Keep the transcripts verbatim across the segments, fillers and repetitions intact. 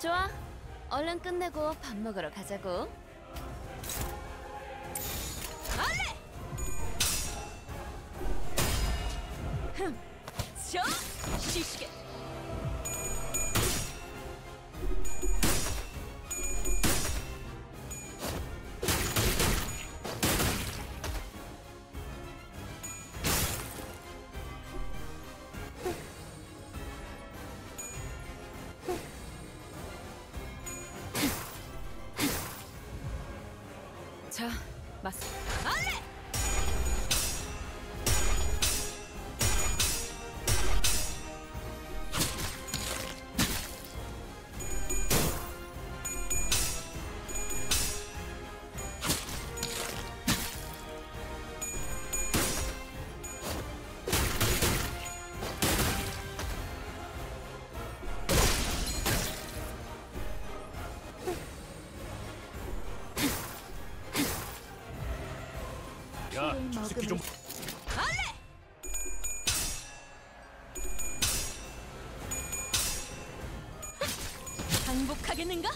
좋아. 얼른 끝내고 밥 먹으러 가자고. 알레! 흠! 저! 시시게! 자, 맞서. 알레! 야, 저 새끼 좀. 알레! 항복하겠는가?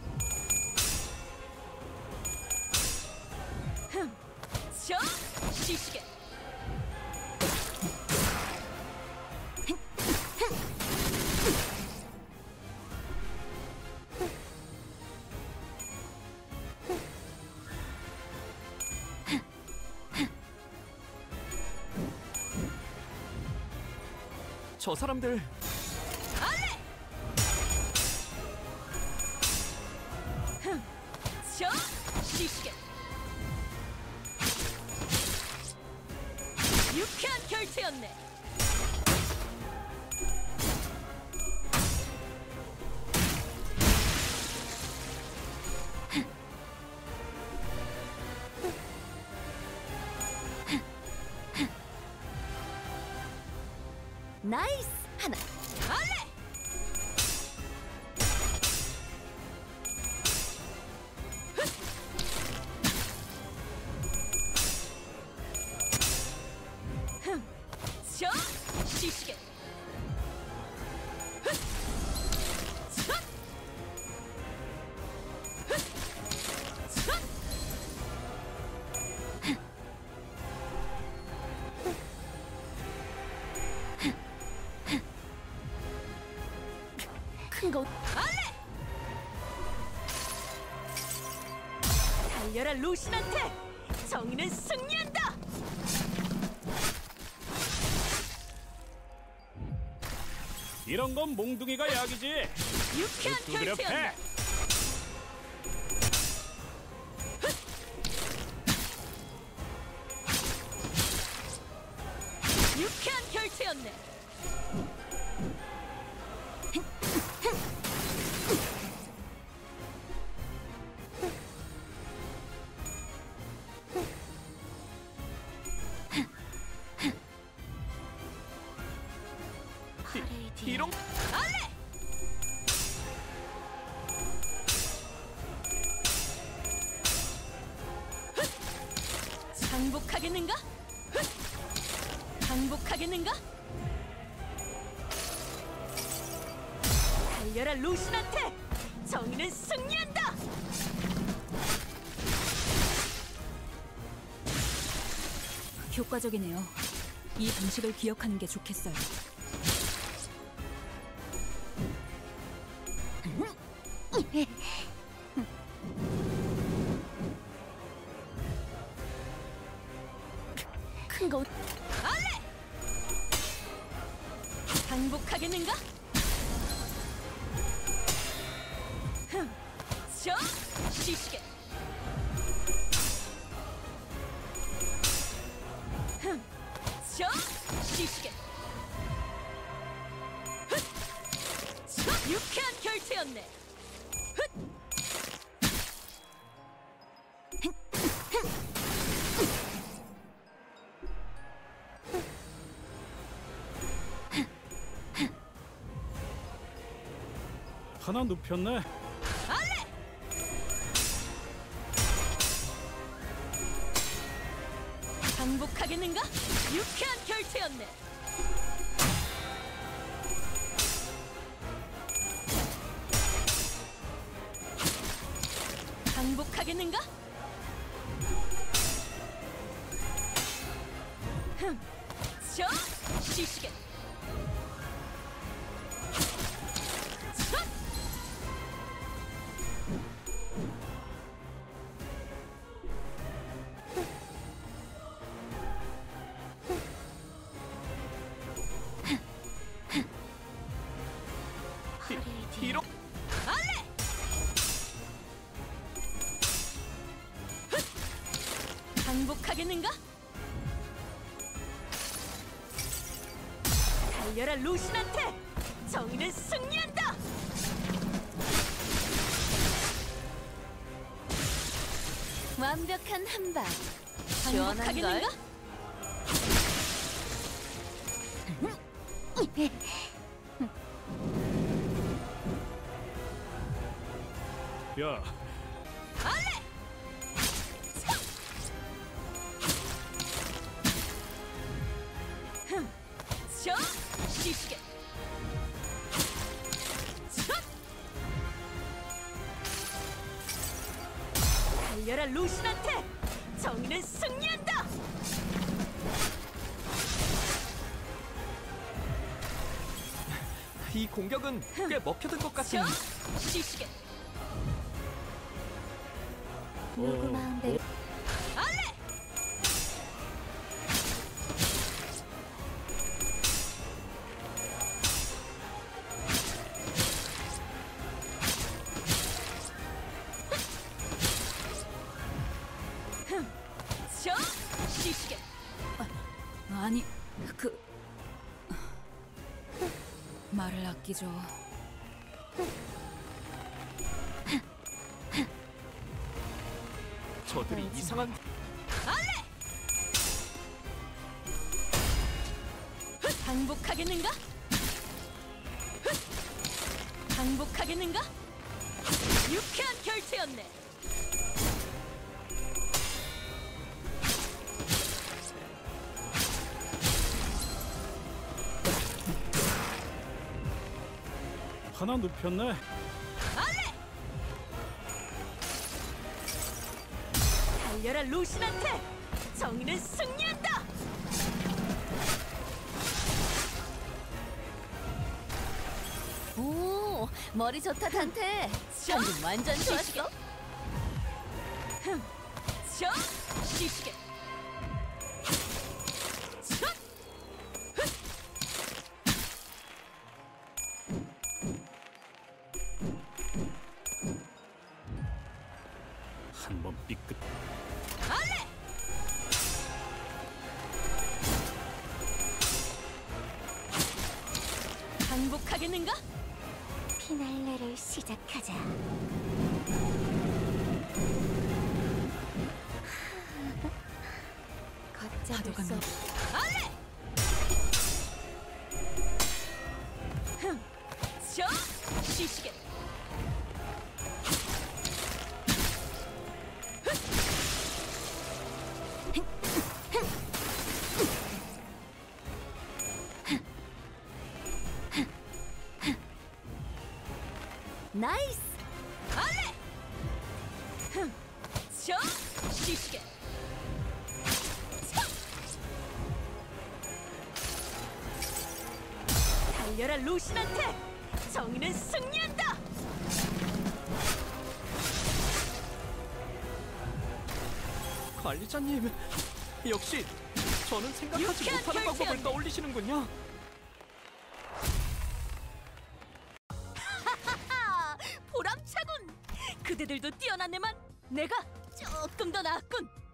흠! 저! 시시게! 저 사람들 알레! 흠! 저! 시시게! 유쾌한 결투였네! 나이스! 하나. 알레! 흠! 저! 시시게! 흠! 첫! 흠! 첫! 큰 거. 알레! 달려라 루신한테! 정의는 승리한다! 이런 건 몽둥이가 약이지. 유쾌한 두드려 결투였네! 패. 유쾌한 결투였네! 이런 알레! 항복하겠는가? 항복하겠는가? 달려라 루신한테! 정의는 승리한다! 효과적이네요. 이 방식을 기억하는 게 좋겠어요. 큰 거. 알레! 항복하겠는가? 흠! 저! 시시게! 흠! 저! 시시게! 훗! 저! 유쾌한 결투였네! 훗! 하나 눕혔네. 알레! 항복하겠는가? 유쾌한 결투였네! 반복하겠는가? 흠, 저 시시게. 첫! 뒤로 알레! 훗! 반복하겠는가? 달려라 루신한테! 정의는 승리한다! 완벽한 한방. 시원한 걸. 반복하겠는가? 야, 알레! 차! 흠, 저 시시게. 첫! 달려라 루신한테! 정의는 승리한다! 이 공격은 꽤 먹혀든 것 같아. 저 시시게. 누구 마음대로. 알레! 흠, 저 시시게. 아니, 그 말을 아끼죠. 저들이 이상한 알레! 훗! 반복하겠는가? 훗! 반복하겠는가? 유쾌한 결투였네. 하나 눕혔네. 알레! 달려라 루신한테! 정의는 승리한다! 오, 머리 좋다 단테. 저 방금 완전 시시게. 좋았어. 흠, 저 시시게. 첫! 한 번 삐끗. 알레! 반복하겠는가? 피날레를 시작하자. 걷잡을 수 없. 알레! 흠, 저 시시게. 나이스. 알레! 흠, 저 시시게. 차! 달려라 루신한테! 정의는 승리한다! 관리자님, 역시 저는 생각하지 유쾌한 못하는 방법을 결제였네. 떠올리시는군요. 보람차군! 그대들도 뛰어났네만 내가 조금 더 나았군!